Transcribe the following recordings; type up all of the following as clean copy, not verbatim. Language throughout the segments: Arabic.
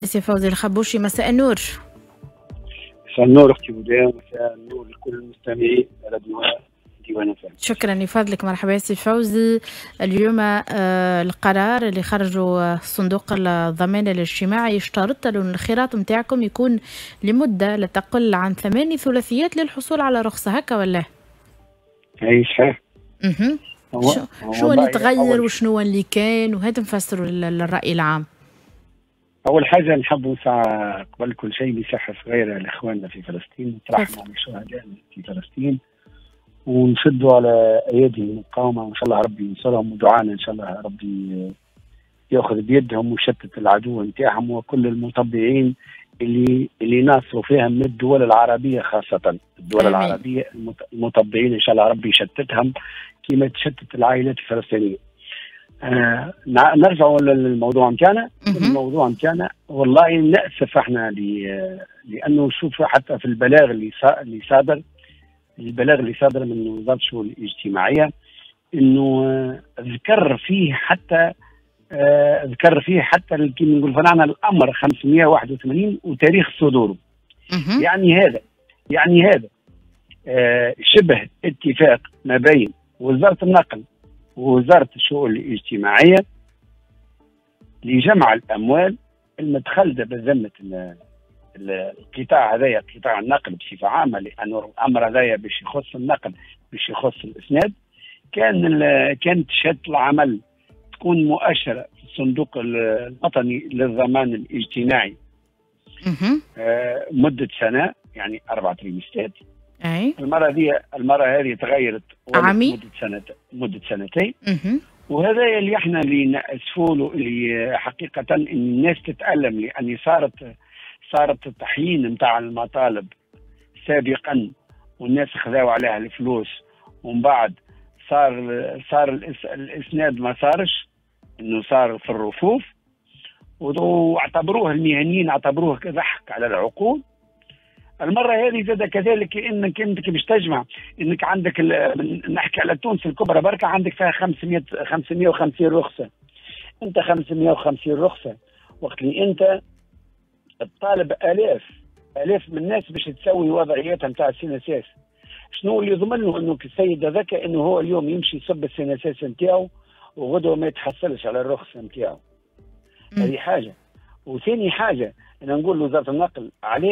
سي فوزي الخبوشي، مساء النور. مساء النور اختي وداع، مساء النور لكل المستمعين على ديوان فهم. شكرا لفضلك. مرحبا سي فوزي. اليوم القرار اللي خرجوا صندوق الضمان الاجتماعي يشترط له ان الخراط نتاعكم يكون لمده لا تقل عن 8 ثلاثيات للحصول على رخصه، هكا ولا؟ اي صحيح. شو اللي تغير وشنو اللي كان، وهذا نفسروا للرأي العام. أول حاجة نحب نسعى قبل كل شيء بصحة صغيرة لإخواننا في فلسطين، نترحم على الشهداء في فلسطين ونشدوا على أيدي المقاومة، وإن شاء الله ربي ينصرهم، ودعانا إن شاء الله ربي يأخذ بيدهم ويشتت العدو نتاعهم وكل المطبعين اللي ناصروا فيها من الدول العربية، خاصة الدول العربية المطبعين إن شاء الله ربي يشتتهم كما تشتت العائلات الفلسطينية. نرجع للموضوع نتاعنا. الموضوع نتاعنا والله نأسف احنا لأنه شوف حتى في البلاغ اللي صادر من وزارة الشؤون الاجتماعية انه ذكر فيه حتى كما نقول فنعنا الامر 581 وتاريخ صدوره. يعني هذا شبه اتفاق ما بين وزارة النقل ووزارة الشؤون الاجتماعية لجمع الأموال المتخلدة بذمة القطاع هذايا، قطاع النقل بصفة عامة، لأنه الأمر هذايا باش يخص النقل، باش يخص الإسناد. كانت شهادة العمل تكون مؤشرة في الصندوق الوطني للضمان الاجتماعي مدة سنة، يعني 4 تريمستات. أي المرة هذه تغيرت مدة سنتين. وهذا اللي احنا اللي نأسفوا له، اللي حقيقة إن الناس تتألم، لأن صارت التحيين نتاع المطالب سابقا والناس خذاوا عليها الفلوس، ومن بعد صار الإسناد ما صارش، إنه صار في الرفوف، واعتبروه المهنيين اعتبروه ضحك على العقول. المرة هذه زاد كذلك، انك باش تجمع، انك عندك نحكي على تونس الكبرى بركة عندك فيها 550 رخصة. انت 550 رخصة وقت اللي انت تطالب الاف من الناس باش تسوي وضعياتها نتاع السيناساس. شنو اللي يضمن له انه السيد هذاك انه هو اليوم يمشي يصب السيناساس نتاعو وغدوه ما يتحصلش على الرخصة نتاعو؟ هذه حاجة. وثاني حاجة أنا نقول لوزارة النقل،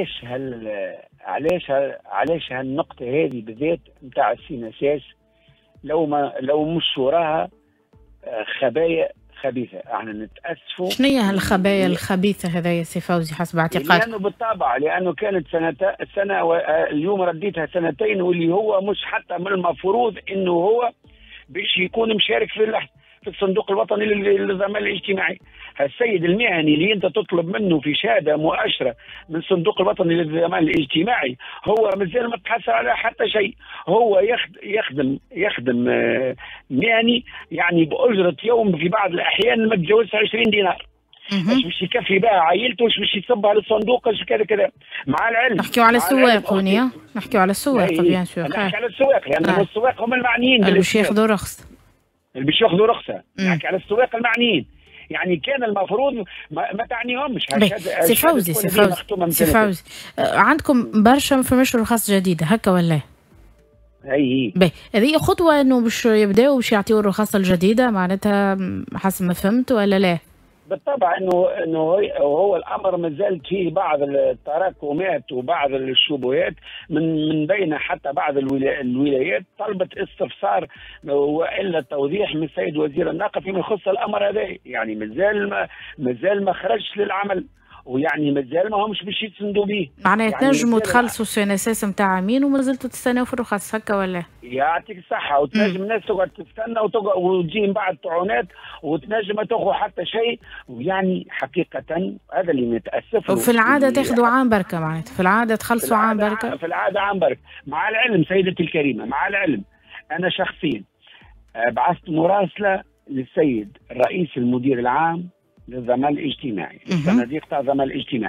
علاش هالنقطة هذه بالذات نتاع السيناساس لو مش وراها خبايا خبيثة. احنا نتأسفوا. شنو هي هالخبايا الخبيثة هذا يا سي فوزي حسب اعتقادك؟ لأنه بالطبع، لأنه كانت سنة اليوم رديتها 2 واللي هو مش حتى من المفروض إنه هو باش يكون مشارك في الصندوق الوطني للضمان الاجتماعي. السيد المهني اللي انت تطلب منه في شهاده مؤشره من الصندوق الوطني للضمان الاجتماعي هو مازال ما تحصل على حتى شيء. هو يخدم مهني يعني باجره يوم في بعض الاحيان ما تتجاوزش 20 دينار. اش باش يكفي بها عائلته، اش باش يصبها للصندوق، اش كذا. مع العلم نحكيو على السواق هونيا، نحكيو على السواق بيان سور. نحكي على السواق لان السواق هم المعنيين باش ياخذوا رخصة. اللي باش ياخذوا رخصة. نحكي على السواق المعنيين، يعني كان المفروض ما تعنيهمش. سي فوزي عندكم برشا ما فماش رخص جديدة، هكا ولا؟ اي هذه خطوة انه باش يبداو باش يعطيو الرخص الجديدة، معناتها حسب ما فهمت ولا لا؟ بالطبع انه هو الامر مازال فيه بعض التراكمات وبعض الشبهات من بين حتى بعض الولايات طلبت استفسار والا توضيح من السيد وزير النقل فيما يخص الامر هذا. يعني مازال ما خرجش للعمل، ويعني مازال ما همش باش يتسندوا به. معناها يعني تنجموا تخلصوا السيناساس نتاع مين وما زلتوا تستناو في الرخص، هكا ولا؟ يعطيك الصحة. وتنجم الناس تقعد تستنى وتجي من بعد طعونات وتنجم ما تاخذ حتى شيء. ويعني حقيقة هذا اللي نتأسف له. وفي العادة تاخذوا عام بركة، معناتها في العادة تخلصوا عام بركة. في العادة عام بركة. مع العلم سيدتي الكريمة، مع العلم أنا شخصيا بعثت مراسلة للسيد رئيس المدير العام للضمان الاجتماعي، الصناديق تاع الضمان الاجتماعي،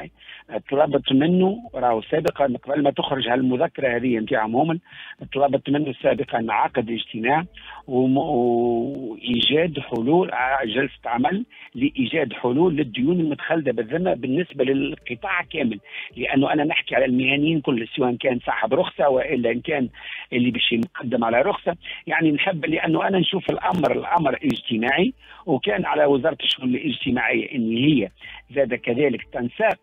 طلبت منه راهو سابقا قبل ما تخرج هالمذكره هذه نتاعهم هم، طلبت منه سابقا عقد اجتماع وايجاد حلول، جلسه عمل لايجاد حلول للديون المتخلده بالذمه بالنسبه للقطاع كامل، لانه انا نحكي على المهنيين كل، سواء كان صاحب رخصه والا ان كان اللي باش يقدم على رخصه. يعني نحب لانه انا نشوف الامر اجتماعي، وكان على وزاره الشؤون الاجتماعيه ان هي زاد كذلك تنساق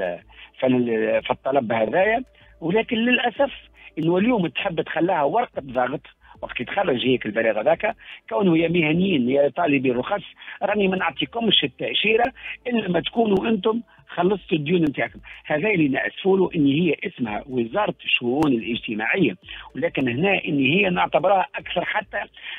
في الطلب هذايا، ولكن للاسف انه اليوم تحب تخليها ورقه ضغط وقت يتخرج هيك البلاغ هذاك، كونه يا مهنيين يا طالبي رخص راني ما نعطيكمش التاشيره الا ما تكونوا انتم خلصتوا الديون نتاعكم. هذا اللي نأسفوا له ان هي اسمها وزاره الشؤون الاجتماعيه، ولكن هنا ان هي نعتبرها اكثر حتى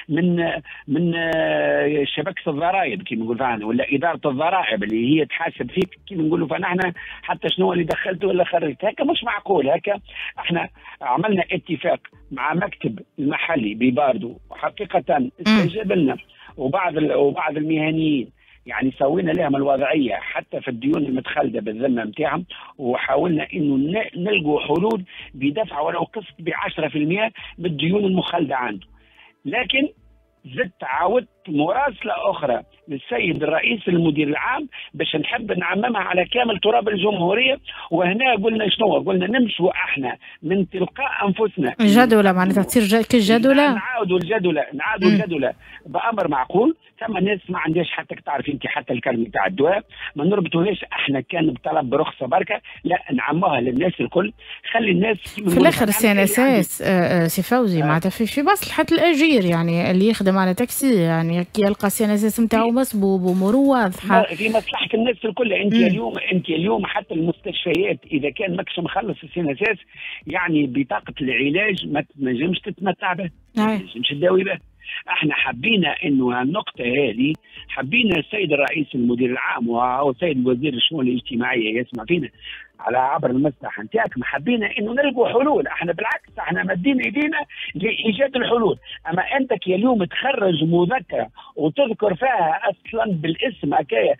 من شبكه الضرائب كما نقول فعلا، ولا اداره الضرائب اللي هي تحاسب فيك كما نقولوا فنحن حتى شنو اللي دخلته ولا خرجت. هكا مش معقول. هكا احنا عملنا اتفاق مع مكتب المحلي بباردو وحقيقه استجاب لنا وبعض المهنيين، يعني سوينا لهم الوضعيه حتى في الديون المتخلده بالذمه نتاعهم، وحاولنا انه نلقوا حلول بدفع ولو قسط ب 10% من الديون المخلده عنده. لكن زدت عاودت مراسله اخرى للسيد الرئيس المدير العام باش نحب نعممها على كامل تراب الجمهوريه، وهنا قلنا شنو؟ قلنا نمشوا احنا من تلقاء انفسنا جدوله، معناتها تصير كالجدوله، نعاودوا الجدوله بامر معقول. ثم ناس ما عندهاش حتى تعرف انت حتى الكلمه تاع الدواء ما نربطوهاش احنا كان بطلب برخصه بركه، لا نعموها للناس الكل. خلي الناس في الاخر سي ان اس اس سي فوزي معناتها في مصلحه الاجير، يعني اللي يخدم على تاكسي يعني يلقى سي ان اس اس نتاعو مسبوب واموره واضحه في مصلحه الناس الكل. انت اليوم حتى المستشفيات اذا كان ماكش مخلص السي ان اس اس يعني بطاقه العلاج ما تنجمش تتمتع به، ما تنجمش تداوي به. احنا حبينا انه النقطه هذه، حبينا السيد الرئيس المدير العام والسيد وزير الشؤون الاجتماعيه يسمع فينا على عبر المسرح نتاعكم، حبينا انه نلقوا حلول. احنا بالعكس احنا مادين ايدينا لايجاد الحلول. اما انت كي اليوم تخرج مذكره وتذكر فيها اصلا بالاسم هكايا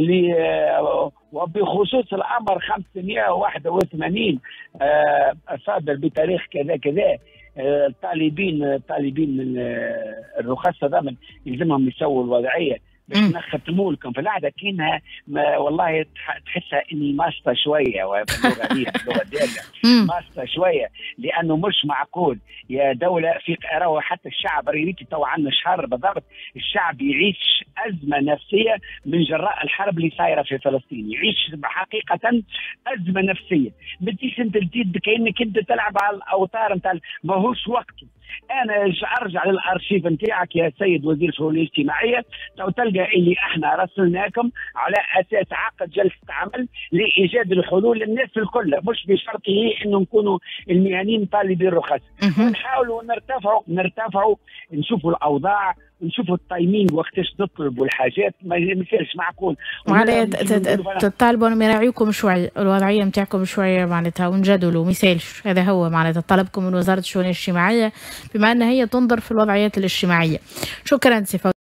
وبخصوص الامر 581 صادر بتاريخ كذا كذا، طالبين من الرخصه ضمن يلزمهم يسووا الوضعيه باش نختموا لكم في العاده كأنها والله تحسها اني ماسطه شويه، باللغه دي باللغه ديالنا ماسطه شويه، لانه مش معقول يا دوله في راهو حتى الشعب ريتي تو عندنا شهر بالضبط الشعب يعيش ازمه نفسيه من جراء الحرب اللي صايره في فلسطين، يعيش حقيقه ازمه نفسيه. ما تجيش انت تزيد كانك انت تلعب على الاوتار نتاع ماهوش وقته. انا ارجع للارشيف نتاعك يا سيد وزير الشؤون الاجتماعيه، تلقى اللي احنا راسلناكم على اساس عقد جلسه عمل لايجاد الحلول للناس الكل، مش بشرط هي انه نكونوا المهنيين طالبي الرخص، ونحاولوا نرتفعوا نشوفوا الاوضاع، نشوفوا التايمينج وقتاش تطلبوا الحاجات، ما يصيرش معقول. تطالبوا انهم يراعيوكم شويه الوضعيه نتاعكم شويه معناتها ونجدلوا، ما يسالش. هذا هو معناتها طلبكم من وزاره الشؤون الاجتماعيه بما ان هي تنظر في الوضعيات الاجتماعيه. شكرا سي